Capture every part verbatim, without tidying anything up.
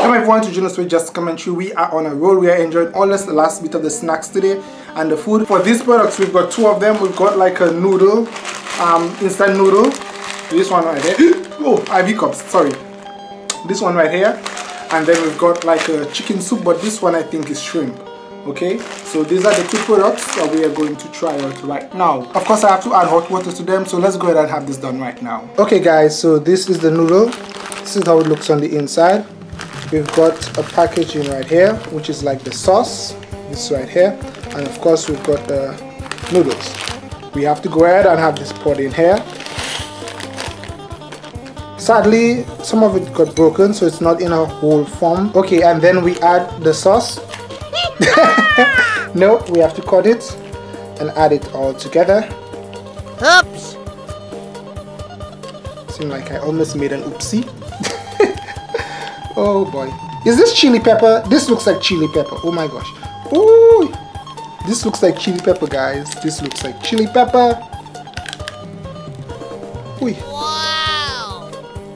Welcome everyone to Juno's with Just Commentary. We are on a roll. We are enjoying all this, the last bit of the snacks today and the food. For these products, we've got two of them. We've got like a noodle, um, instant noodle. This one right here. Oh, I V cups, sorry. This one right here. And then we've got like a chicken soup, but this one I think is shrimp. Okay, so these are the two products that we are going to try out right now. Of course, I have to add hot water to them, so let's go ahead and have this done right now. Okay guys, so this is the noodle. This is how it looks on the inside. We've got a packaging right here, which is like the sauce, this right here, and of course we've got the noodles. We have to go ahead and have this poured in here. Sadly, some of it got broken, so it's not in a whole form. Okay, and then we add the sauce. No, we have to cut it and add it all together. Oops! Seems like I almost made an oopsie. Oh boy. Is this chili pepper? This looks like chili pepper. Oh my gosh. Ooh! This looks like chili pepper, guys. This looks like chili pepper. Ooh. Wow!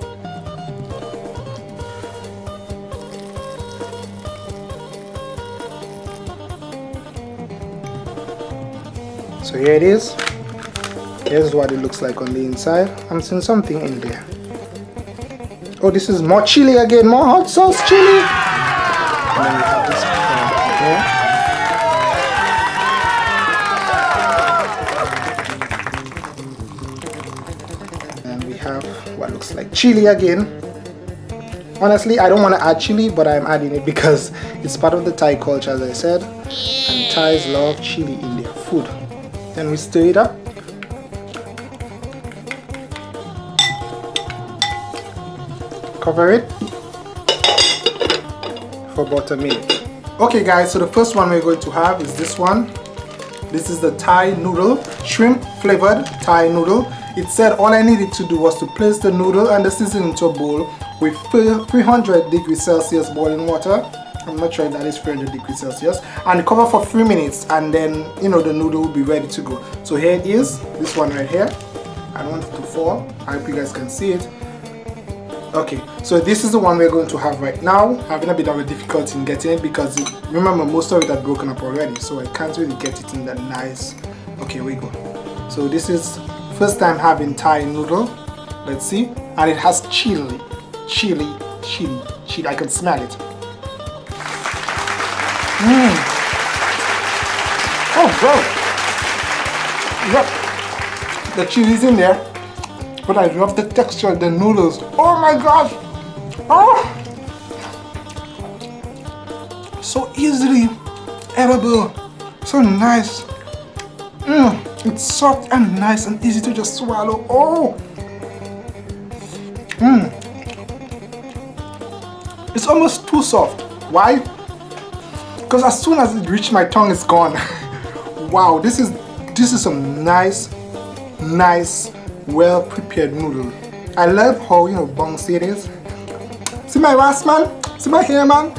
So here it is. Here's what it looks like on the inside. I'm seeing something in there. Oh, this is more chili again, more hot sauce chili. And then we have this here. And we have what looks like chili again. Honestly, I don't want to add chili, but I'm adding it because it's part of the Thai culture, as I said. And Thais love chili in their food. Then we stir it up. Cover it for about a minute. Okay guys, so the first one we're going to have is this one. This is the Thai noodle, shrimp flavored Thai noodle. It said all I needed to do was to place the noodle and the seasoning into a bowl with three hundred degrees Celsius boiling water. I'm not sure if that is three hundred degrees Celsius, and cover for three minutes, and then you know the noodle will be ready to go. So here it is, this one right here. I don't want it to fall. I hope you guys can see it. Okay, so this is the one we're going to have right now. Having a bit of a difficulty in getting it because it, remember most of it had broken up already, so I can't really get it in that nice. Okay, here we go. So this is first time having Thai noodle. Let's see, and it has chili, chili, chili, chili. I can smell it. Mmm. Oh, bro. Yep. The chili's in there. But I love the texture of the noodles. Oh my gosh! Oh! So easily edible. So nice. Mm, it's soft and nice and easy to just swallow. Oh! Mm. It's almost too soft. Why? Because as soon as it reaches my tongue, it's gone. Wow, this is this is some nice, nice, well prepared noodle. I love how, you know, bouncy it is. See my waist, man? See my hair, man?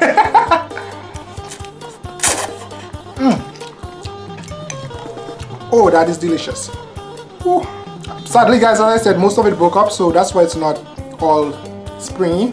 Mm. Oh, that is delicious. Ooh. Sadly guys, as I said, most of it broke up, so that's why it's not all springy.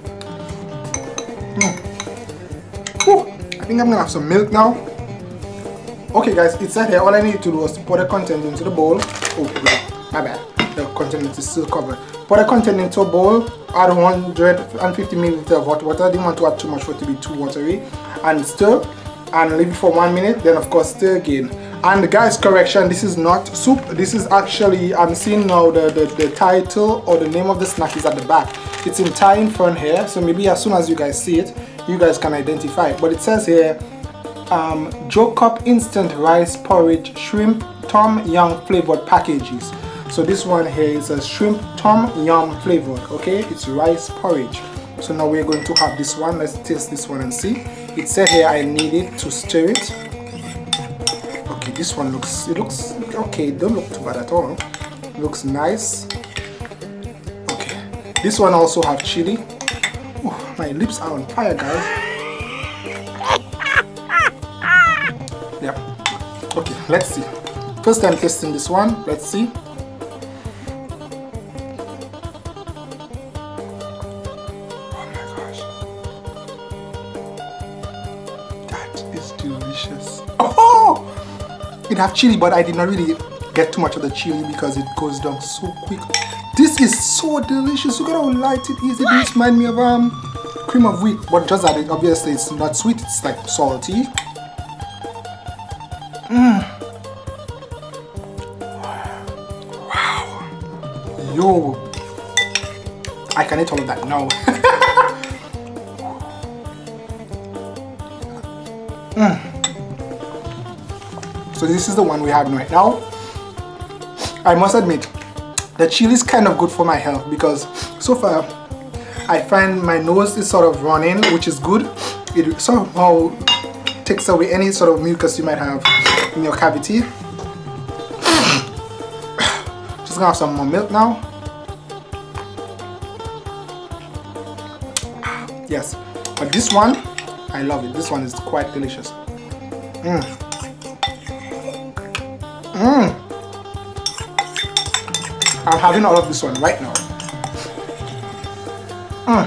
Mm. Ooh. I think I'm gonna have some milk now. Okay guys, it said here all I needed to do was to pour the content into the bowl. Oh, my bad, the content is still covered. Pour the content into a bowl, add one hundred fifty milliliters of hot water. I didn't want to add too much for it to be too watery. And stir, and leave it for one minute, then of course stir again. And guys, correction, this is not soup. This is actually, I'm seeing now the, the, the title or the name of the snack is at the back. It's in Thai in front here, so maybe as soon as you guys see it, you guys can identify it. But it says here, um, Jocup Instant Rice Porridge Shrimp Tom Yum Flavored Packages. So this one here is a shrimp tom yum flavored, okay? It's rice porridge. So now we're going to have this one. Let's taste this one and see. It said here I need it to stir it. Okay, this one looks, it looks, okay, it don't look too bad at all. It looks nice. Okay, this one also have chili. Ooh, my lips are on fire, guys. Yeah. Okay, let's see. First time testing this one. Let's see. That is delicious. Oh! It have chili, but I did not really get too much of the chili because it goes down so quick. This is so delicious. Look at how light it is. It does remind me of um cream of wheat, but just that it obviously it's not sweet. It's like salty. Mm. Wow. Yo. I can eat all of that now. mm. So this is the one we have right now. I must admit, the chili is kind of good for my health because so far I find my nose is sort of running, which is good. It somehow takes away any sort of mucus you might have in your cavity. Just gonna have some more milk now. Yes, but this one, I love it. This one is quite delicious. Mmm. Mmm. I'm having all of this one right now. Mm.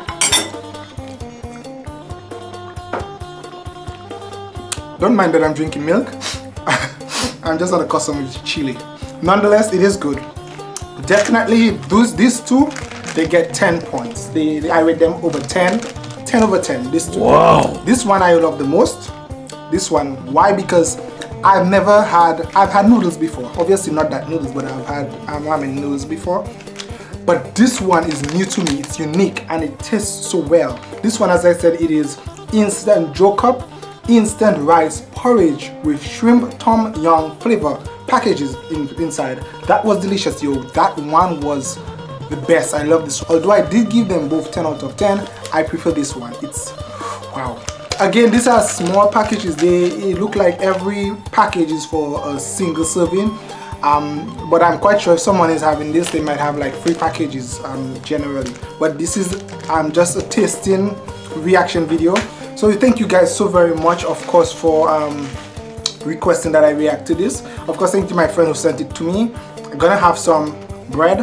Don't mind that I'm drinking milk. I'm just not accustomed with chili. Nonetheless, it is good. Definitely, those these two, they get ten points. They, they I rate them over ten. ten over ten. These two. Wow. This one I love the most. This one. Why? Because I've never had, I've had noodles before. Obviously not that noodles, but I've had um, ramen noodles before. But this one is new to me. It's unique and it tastes so well. This one, as I said, it is instant jokeup, instant rice porridge with shrimp tom yum flavor packages in, inside. That was delicious, yo. That one was the best. I love this. Although I did give them both ten out of ten, I prefer this one. It's wow. Again, these are small packages. They look like every package is for a single serving. Um, but I'm quite sure if someone is having this, they might have like three packages um, generally. But this is um, just a tasting reaction video. So thank you guys so very much, of course, for um, requesting that I react to this. Of course, thank you my friend who sent it to me. I'm gonna have some bread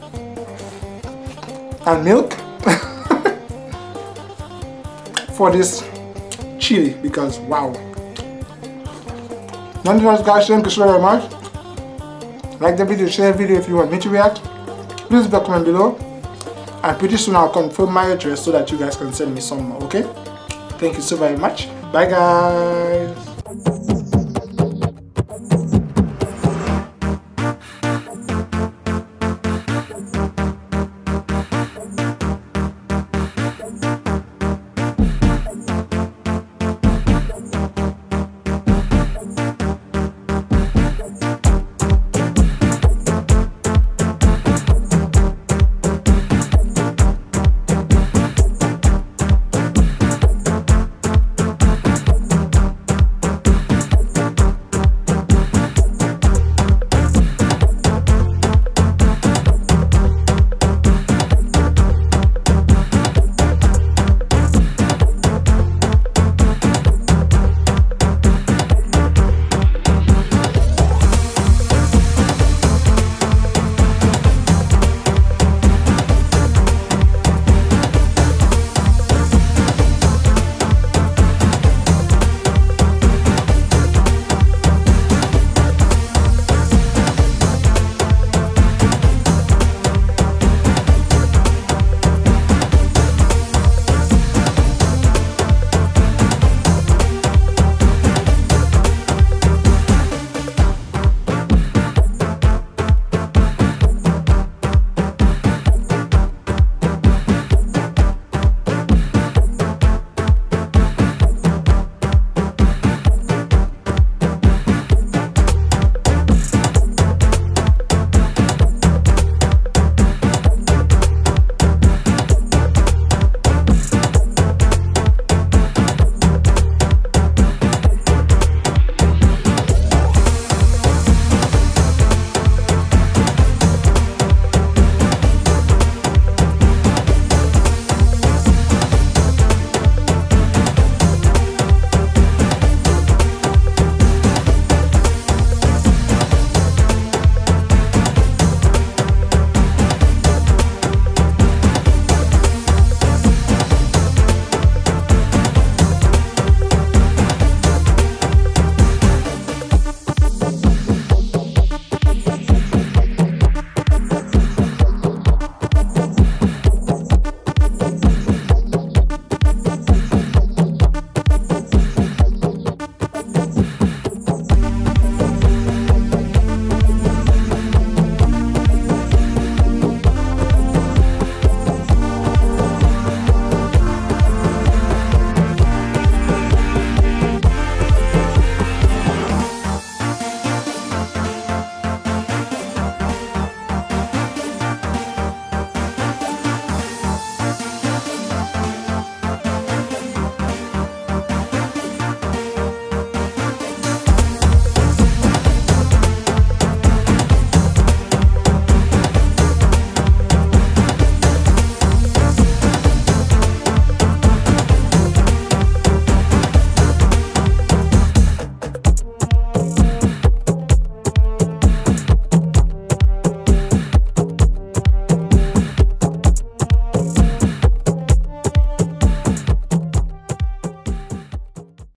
and milk for this chili because wow. Nonetheless, guys, thank you so very much. Like the video, share the video if you want me to react. Please leave a comment below. And pretty soon I'll confirm my address so that you guys can send me some more, okay? Thank you so very much. Bye guys.